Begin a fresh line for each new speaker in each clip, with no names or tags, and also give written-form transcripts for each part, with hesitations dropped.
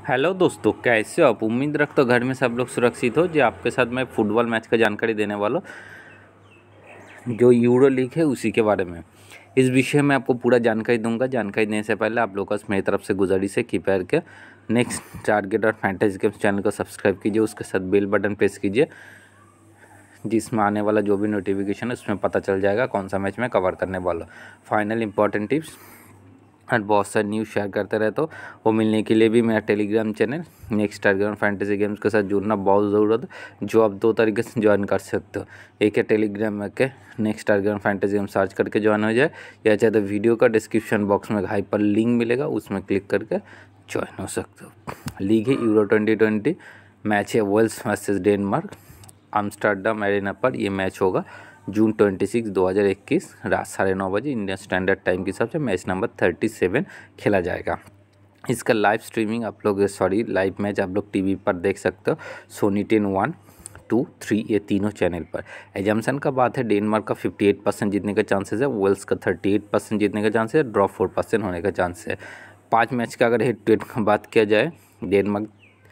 Hello दोस्तों, कैसे हो आप। उम्मीद रखता हूँ घर में सब लोग सुरक्षित हो। जो आपके साथ मैं फुटबॉल मैच का जानकारी देने वाला हूँ, जो यूरो लीग है उसी के बारे में। इस विषय में आपको पूरा जानकारी दूंगा। जानकारी देने से पहले आप लोगों का मेरी तरफ से गुजारिश है, कृपया करके नेक्स्ट टारगेट और फैंटेसी गेम्स चैनल को सब्सक्राइब कीजिए, उसके साथ बेल बटन प्रेस कीजिए, जिसमें आने वाला जो भी नोटिफिकेशन है उसमें पता चल जाएगा कौन सा मैच मैं कवर करने वाला हूँ। फाइनल इंपॉर्टेंट टिप्स और बहुत सारे न्यूज़ शेयर करते रहते हो। वो मिलने के लिए भी मेरा Telegram channel next target fantasy games के साथ जुड़ना बहुत ज़रूरत है, जो आप दो तरीके से ज्वाइन कर सकते हो। एक है टेलीग्राम में के next target fantasy game search करके ज्वाइन हो जाए, या चाहे तो वीडियो का डिस्क्रिप्शन बॉक्स में हाइपर लिंक मिलेगा, उसमें क्लिक करके ज्वाइन हो सकते हो। लीग है यूरो 2020, मैच है Wales versus Denmark, Amsterdam Arena पर ये मैच होगा जून 26, 2021 रात 9:30 बजे इंडियन स्टैंडर्ड टाइम के हिसाब से मैच नंबर 37 खेला जाएगा। इसका लाइव स्ट्रीमिंग आप लोग लाइव मैच आप लोग टीवी पर देख सकते हो, सोनी 10, 1, 2, 3 ये तीनों चैनल पर। एजम्पशन का बात है, डेनमार्क का 58% जीतने का चांसेस है, वेल्स का 38% जीतने का चांसेस है, ड्रॉ 4% होने का चांस है। 5 मैच का अगर हेड टू हेड का बात किया जाए, डेनमार्क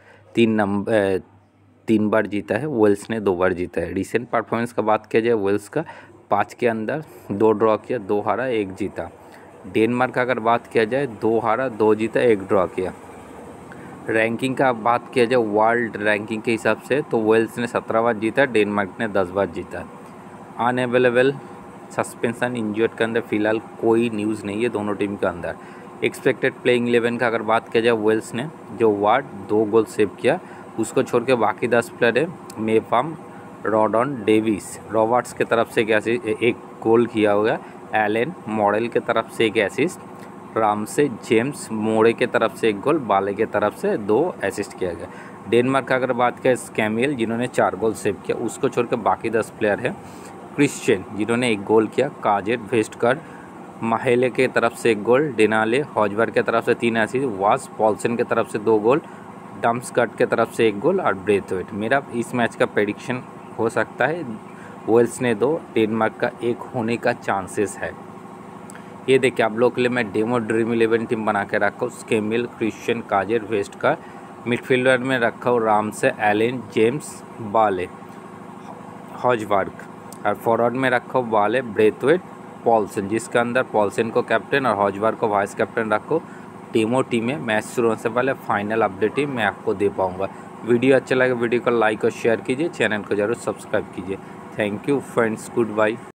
3 बार जीता है, वेल्स ने 2 बार जीता है। रिसेंट परफॉर्मेंस का बात किया जाए, वेल्स का 5 के अंदर 2 ड्रॉ किया, 2 हारा 1 जीता। डेनमार्क का अगर बात किया जाए, 2 हारा 2 जीता 1 ड्रॉ किया। रैंकिंग का बात किया जाए वर्ल्ड रैंकिंग के हिसाब से, तो वेल्स ने 17 बार जीता, डेनमार्क ने 10 बार जीता। अनअवेलेबल, सस्पेंशन, इंजर्ड के अंदर फिलहाल कोई न्यूज़ नहीं है दोनों टीम के अंदर। एक्सपेक्टेड प्लेइंग 11 का अगर बात किया जाए, वेल्स ने जो वार्ड 2 गोल सेव किया, उसको छोड़ के बाकी 10 प्लेयर है, मेफाम, रॉडन, डेविस, रॉबर्ट्स के तरफ से एक गोल किया हुआ, एलन मॉडल के तरफ से एक एसिस्ट, रामसे जेम्स मोड़े के तरफ से एक गोल, बाले के तरफ से 2 असिस्ट किया गया। डेनमार्क का अगर बात करें, स्कैमियल जिन्होंने 4 गोल सेव किया, उसको छोड़ के बाकी 10 प्लेयर है। क्रिश्चियन जिन्होंने 1 गोल किया, काजेट, वेस्टकर, माहेले के तरफ से 1 गोल, डेनाले, हॉजबर के तरफ से 3 असिस्ट, वास पॉल्सन के तरफ से 2 गोल, डम्सकट के तरफ से 1 गोल और ब्रेथवेट। मेरा इस मैच का प्रेडिक्शन हो सकता है वेल्स ने 2, डेनमार्क का 1 होने का चांसेस है। ये देखिए आप लोग के लिए मैं डेमो ड्रीम 11 टीम बना के रखा हूँ। स्केमिल, क्रिश्चियन, काजेर, वेस्ट का मिडफील्डर में रखा हूँ राम से एलेन, जेम्स, बाले, हॉजबर्ग, और फॉरवर्ड में रखा हूँ बाले, ब्रेथवेट, पॉल्सन, जिसके अंदर पॉल्सन को कैप्टन और हॉजबर्ग को वाइस कैप्टन रखो। डेमो टीम है, मैच शुरू होने से पहले फाइनल अपडेट ही मैं आपको दे पाऊँगा। वीडियो अच्छा लगे वीडियो को लाइक और शेयर कीजिए, चैनल को जरूर सब्सक्राइब कीजिए। Thank you friends, good bye.